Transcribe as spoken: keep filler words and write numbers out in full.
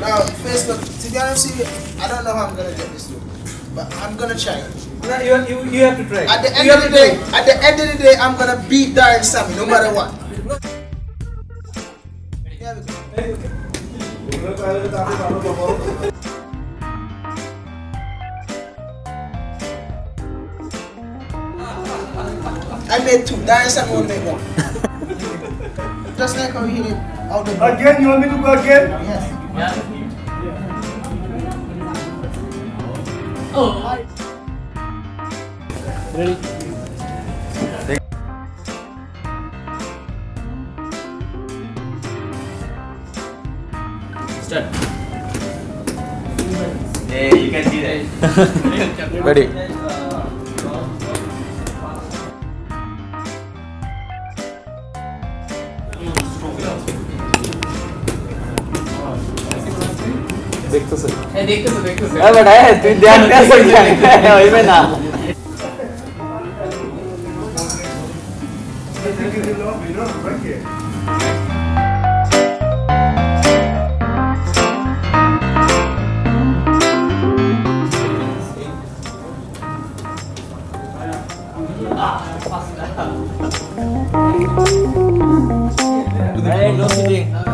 Now, Facebook, to be honest with you, I don't know how I'm gonna get this through, but I'm gonna try. No, you, you, you have to try. At the end you of the day, at the end of the day, I'm gonna beat Darren Sammy, no matter what. Here we go. I made two. Darren Sammy won't make one. Just like how he hit it out the ball. Again, you want me to go again? Yes. Yeah. Oh. Ready? Start. Hey, you can see that. Ready. देख तो सही है देख तो देख तो अरे बड़ा है तू ध्यान कैसे ध्यान है वही में ना Hey, no sitting.